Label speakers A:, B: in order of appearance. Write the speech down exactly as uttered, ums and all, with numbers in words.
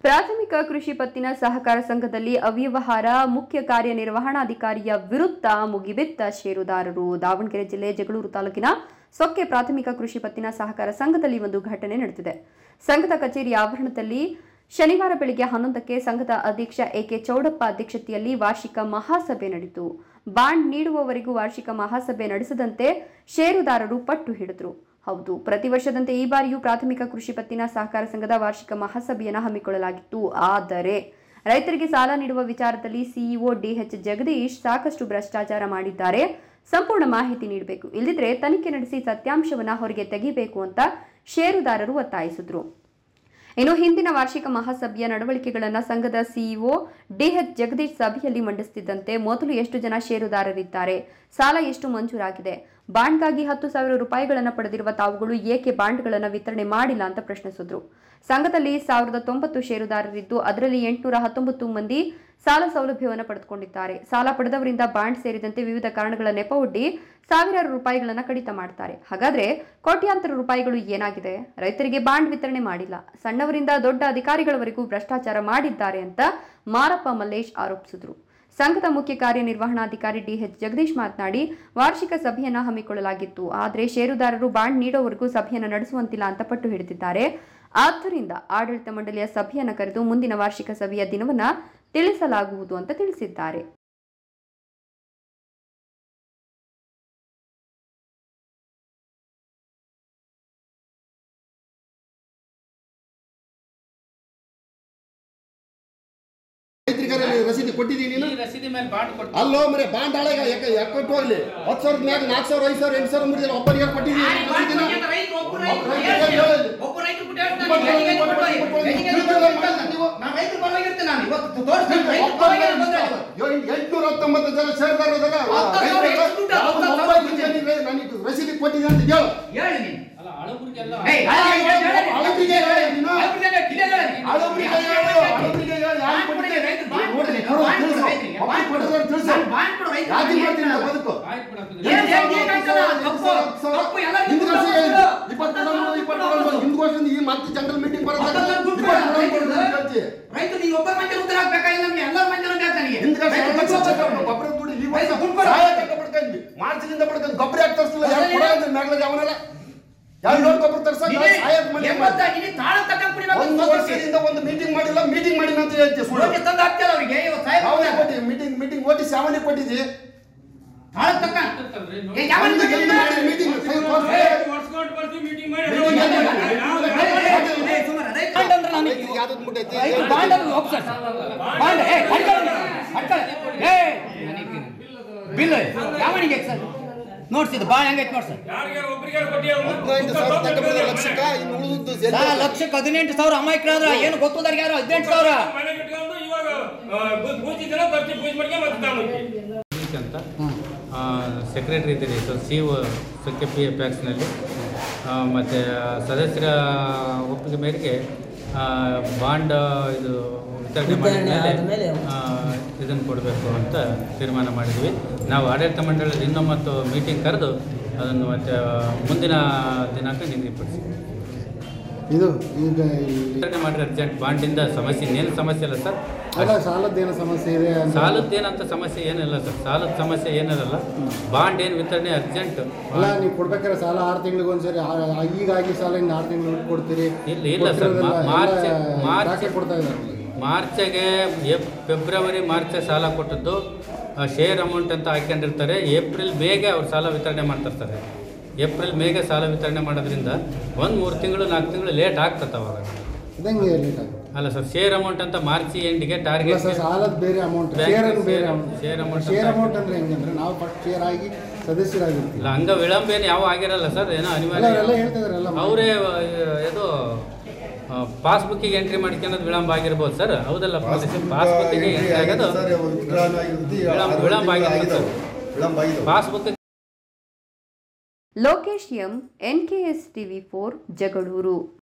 A: ಪ್ರಾಥಮಿಕ ಕೃಷಿ ಪತ್ತಿನ ಸಹಕಾರ ಸಂಘದಲ್ಲಿ ಅವ್ಯವಹಾರ, ಮುಖ್ಯ ಕಾರ್ಯನಿರ್ವಹಣಾಧಿಕಾರಿಯ ವಿರುದ್ಧ ಮುಗಿಬಿದ್ದ ಷೇರುದಾರರು. ದಾವಣಗೆರೆ ಜಿಲ್ಲೆ ಜಗಳೂರು ತಾಲೂಕಿನ ಸೊಕ್ಕೆ ಪ್ರಾಥಮಿಕ ಕೃಷಿ ಪತ್ತಿನ ಸಹಕಾರ ಸಂಘದಲ್ಲಿ ಒಂದು ಘಟನೆ ನಡೆದಿದೆ. ಸಂಘದ ಕಚೇರಿ ಆವರಣದಲ್ಲಿ ಶನಿವಾರ ಬೆಳಗ್ಗೆ ಹನ್ನೊಂದಕ್ಕೆ ಸಂಘದ ಅಧ್ಯಕ್ಷ ಎಕೆ ಚೌಡಪ್ಪ ಅಧ್ಯಕ್ಷತೆಯಲ್ಲಿ ವಾರ್ಷಿಕ ಮಹಾಸಭೆ ನಡೆಯಿತು. ಬಾಂಡ್ ನೀಡುವವರೆಗೂ ವಾರ್ಷಿಕ ಮಹಾಸಭೆ ನಡೆಸದಂತೆ ಷೇರುದಾರರು ಪಟ್ಟು ಹಿಡಿದರು. ಹೌದು, ಪ್ರತಿ ವರ್ಷದಂತೆ ಈ ಬಾರಿಯೂ ಪ್ರಾಥಮಿಕ ಕೃಷಿ ಪತ್ತಿನ ಸಹಕಾರ ಸಂಘದ ವಾರ್ಷಿಕ ಮಹಾಸಭೆಯನ್ನು ಹಮ್ಮಿಕೊಳ್ಳಲಾಗಿತ್ತು. ಆದರೆ ರೈತರಿಗೆ ಸಾಲ ನೀಡುವ ವಿಚಾರದಲ್ಲಿ ಸಿಇಒ ಡಿಎಚ್ ಜಗದೀಶ್ ಸಾಕಷ್ಟು ಭ್ರಷ್ಟಾಚಾರ ಮಾಡಿದ್ದಾರೆ. ಸಂಪೂರ್ಣ ಮಾಹಿತಿ ನೀಡಬೇಕು, ಇಲ್ಲದಿದ್ರೆ ತನಿಖೆ ನಡೆಸಿ ಸತ್ಯಾಂಶವನ್ನ ಹೊರಗೆ ತೆಗೆಯಬೇಕು ಅಂತ ಷೇರುದಾರರು ಒತ್ತಾಯಿಸಿದ್ರು. ಇನ್ನು ಹಿಂದಿನ ವಾರ್ಷಿಕ ಮಹಾಸಭೆಯ ನಡವಳಿಕೆಗಳನ್ನು ಸಂಘದ ಸಿಇಒ ಡಿಎಚ್ ಜಗದೀಶ್ ಸಭೆಯಲ್ಲಿ ಮಂಡಿಸುತ್ತಿದ್ದಂತೆ ಮೊದಲು ಎಷ್ಟು ಜನ ಷೇರುದಾರರಿದ್ದಾರೆ, ಸಾಲ ಎಷ್ಟು ಮಂಜೂರಾಗಿದೆ, ಬಾಂಡ್ಗಾಗಿ ಹತ್ತು ಸಾವಿರ ರೂಪಾಯಿಗಳನ್ನು ಪಡೆದಿರುವ ತಾವುಗಳು ಏಕೆ ಬಾಂಡ್ಗಳನ್ನು ವಿತರಣೆ ಮಾಡಿಲ್ಲ ಅಂತ ಪ್ರಶ್ನಿಸಿದ್ರು. ಸಂಘದಲ್ಲಿ ಸಾವಿರದ ತೊಂಬತ್ತು ಷೇರುದಾರರಿದ್ದು ಅದರಲ್ಲಿ ಎಂಟುನೂರ ಹತ್ತೊಂಬತ್ತು ಮಂದಿ ಸಾಲ ಸೌಲಭ್ಯವನ್ನು ಪಡೆದುಕೊಂಡಿದ್ದಾರೆ. ಸಾಲ ಪಡೆದವರಿಂದ ಬಾಂಡ್ ಸೇರಿದಂತೆ ವಿವಿಧ ಕಾರಣಗಳ ನೆಪವೊಡ್ಡಿ ಸಾವಿರಾರು ರೂಪಾಯಿಗಳನ್ನು ಕಡಿತ ಮಾಡ್ತಾರೆ. ಹಾಗಾದ್ರೆ ಕೋಟ್ಯಾಂತರ ರೂಪಾಯಿಗಳು ಏನಾಗಿದೆ? ರೈತರಿಗೆ ಬಾಂಡ್ ವಿತರಣೆ ಮಾಡಿಲ್ಲ, ಸಣ್ಣವರಿಂದ ದೊಡ್ಡ ಅಧಿಕಾರಿಗಳವರೆಗೂ ಭ್ರಷ್ಟಾಚಾರ ಮಾಡಿದ್ದಾರೆ ಅಂತ ಮಾರಪ್ಪ ಮಲ್ಲೇಶ್ ಆರೋಪಿಸಿದ್ರು. ಸಂಘದ ಮುಖ್ಯ ಕಾರ್ಯನಿರ್ವಹಣಾಧಿಕಾರಿ ಡಿಎಚ್ ಜಗದೀಶ್ ಮಾತನಾಡಿ, ವಾರ್ಷಿಕ ಸಭೆಯನ್ನ ಹಮ್ಮಿಕೊಳ್ಳಲಾಗಿತ್ತು, ಆದರೆ ಷೇರುದಾರರು ಬಾಂಡ್ ನೀಡೋವರೆಗೂ ಸಭೆಯನ್ನು ನಡೆಸುವಂತಿಲ್ಲ ಅಂತ ಪಟ್ಟು ಹಿಡಿದಿದ್ದಾರೆ. ಆದ್ದರಿಂದ ಆಡಳಿತ ಮಂಡಳಿಯ ಸಭೆಯನ್ನು ಕರೆದು ಮುಂದಿನ ವಾರ್ಷಿಕ ಸಭೆಯ ದಿನವನ್ನ ತಿಳಿಸಲಾಗುವುದು ಅಂತ ತಿಳಿಸಿದ್ದಾರೆ.
B: ರಸೀದಿ ಕೊಟ್ಟಿದ್ದೀನಿ ಅಲ್ಲೋ ಮರೆ ಬಾಂಡ್ ಆಳೆಗ ಯಾಕೊಟ್ಟು ಹೋಗ್ಲಿ ಹತ್ತು ಸಾವಿರದ ಮ್ಯಾಗ ನಾಲ್ಕು ಸಾವಿರ ಐದು ಸಾವಿರ ಎಂಟು ಸಾವಿರ ಮುಗಿದ್ರೆ ಒಬ್ಬರಿಗೆ ಕೊಟ್ಟಿದ್ದೀನಿ. ಎಂಟುನೂರ ಹತ್ತೊಂಬತ್ತು ಜನ ಷೇರುದಾರರ ರಸೀದಿ ಕೊಟ್ಟಿದ್ದೀನಿ ಅಂತ ಹೇಳು. ಜನರಲ್ ಮೀಟಿಂಗ್ ಮಾರ್ಚ್ನಿಂದ ಪಡ್ಕೊಂಡು ಗೊಬ್ಬರ ಆಗ್ತರ್ಸಲ್ಲ ಅವನೆಲ್ಲ ಎರಡು ಗೊಬ್ಬರ ತರ್ಸ ಒಂದು ವರ್ಷದಿಂದ ಒಂದು ಮೀಟಿಂಗ್ ಮಾಡಿಲ್ಲ, ಮೀಟಿಂಗ್ ಮಾಡಿಲ್ಲ ಅಂತ ಹೇಳ್ತೀವಿ. ಮೀಟಿಂಗ್ ಮೀಟಿಂಗ್ ಓಟಿ ಸಾಮಾನ್ಯ ಕೊಟ್ಟಿದ್ದಿ
C: ಬಿಲ್ ಯಾವನಿಗೆ ಸರ್ ನೋಡ್ಸಿದ್ದು ಬಾಳ ಹೆಂಗೈತೆ ನೋಡ್ಸ ಲಕ್ಷಕ್ಕೆ ಹದಿನೆಂಟು ಸಾವಿರ ಅಮಾಯಕರಾದ್ರ ಏನು ಗೊತ್ತದಾರ ಯಾರು ಹದಿನೆಂಟು ಸಾವಿರ
D: ಅಂತ ಸೆಕ್ರೆಟರಿ ಇದ್ದೀರಿ ಸಿ ಒ ಸೊಕ್ಕೆ ಪಿ ಎ ಪ್ಯಾಕ್ಸ್ನಲ್ಲಿ ಮತ್ತು ಸದಸ್ಯರ ಒಪ್ಪಿಗೆ ಮೇರೆಗೆ ಬಾಂಡ್ ಇದು ವಿತರಣೆ ಮಾಡಿದ ಮೇಲೆ ಇದನ್ನು ಕೊಡಬೇಕು ಅಂತ ತೀರ್ಮಾನ ಮಾಡಿದ್ವಿ. ನಾವು ಆಡಳಿತ ಮಂಡಳಿಯಲ್ಲಿ ಇನ್ನೊಮ್ಮತ್ತು ಮೀಟಿಂಗ್ ಕರೆದು ಅದನ್ನು ಮತ್ತು ಮುಂದಿನ ದಿನಾಂಕ ನಿಗದಿಪಡಿಸಿ
B: ಇದು ಈಗ
D: ವಿತರಣೆ ಮಾಡಿದ್ರೆ ಅರ್ಜೆಂಟ್ ಬಾಂಡಿಂದ ಸಮಸ್ಯೆ ಇನ್ನೇನು ಸಮಸ್ಯೆ ಇಲ್ಲ ಸರ್.
B: ಅಲ್ಲ ಸಾಲದ್ದೇನು ಸಮಸ್ಯೆ ಇದೆ?
D: ಸಾಲದ್ದೇನಂತ ಸಮಸ್ಯೆ ಏನಿಲ್ಲ ಸರ್, ಸಾಲದ ಸಮಸ್ಯೆ ಏನಿರಲ್ಲ. ಬಾಂಡ್ ಏನು ವಿತರಣೆ ಅರ್ಜೆಂಟ್
B: ಅಲ್ಲ. ನೀವು ಕೊಡ್ಬೇಕಾದ್ರೆ ಸಾಲ ಆರು ತಿಂಗಳಿಗೆ ಒಂದ್ಸರಿ ಈಗಾಗಿ ಸಾಲ ಇನ್ನು ಆರು ತಿಂಗಳು ಕೊಡ್ತೀರಿ?
D: ಇಲ್ಲ ಇಲ್ಲ ಸರ್, ಮಾರ್ಚ್ ಮಾರ್ಚ್
B: ಕೊಡ್ತಾ ಇದ್ದಾರೆ.
D: ಮಾರ್ಚ್ಗೆ ಫೆಬ್ರವರಿ ಮಾರ್ಚ್ ಸಾಲ ಕೊಟ್ಟದ್ದು ಶೇರ್ ಅಮೌಂಟ್ ಅಂತ ಹಾಕೊಂಡಿರ್ತಾರೆ. ಏಪ್ರಿಲ್ ಮೇಗೆ ಅವ್ರು ಸಾಲ ವಿತರಣೆ ಮಾಡ್ತಾರೆ ಸರ್. ಏಪ್ರಿಲ್ ಮೇಗೆ ಸಾಲ ವಿತರಣೆ ಮಾಡೋದ್ರಿಂದ ಒಂದು ಮೂರು ತಿಂಗಳು ನಾಲ್ಕು ತಿಂಗಳು ಲೇಟ್ ಆಗ್ತದೆ ಅವಾಗ. ಅಲ್ಲ ಸರ್, ಶೇರ್ ಅಮೌಂಟ್ ಅಂತ ಮಾರ್ಚ್ ಎಂಡಿಗೆ ಟಾರ್ಗೆಟ್.
B: ಸಾಲದ ಬೇರೆ ಅಮೌಂಟ್, ಶೇರ್ ಬೇರೆ
D: ಶೇರ್ ಅಮೌಂಟ್
B: ಶೇರ್ ಅಮೌಂಟ್ ಅಂದ್ರೆ ಹೆಂಗೆ ಅಂದ್ರೆ ನಾವು ಫಸ್ಟ್ ಶೇರ್ ಆಗಿ ಸದಸ್ಯರಾಗಿರ್ತೀವಿ.
D: ಇಲ್ಲ, ಹಂಗ ವಿಳಂಬ ಏನು ಯಾವ ಆಗಿರಲ್ಲ ಸರ್, ಏನೋ ಅನಿವಾರ್ಯ ಅವರೇ ಇದು ಪಾಸ್ಬುಕ್ಕಿಗೆ ಎಂಟ್ರಿ ಮಾಡ್ಕೊಳ್ಳೋದು ವಿಳಂಬ ಆಗಿರ್ಬೋದು ಸರ್. ಹೌದಲ್ಲ, ಪಾಸ್ಬುಕ್ಕಿಗೆ ಎಂಟ್ರಿ ಆಗೋದು ವಿಳಂಬ ಆಗಿರ್ಬೋದು ಸರ್. Passbook.
A: Lokesh M, N K S TV four, Jagalur.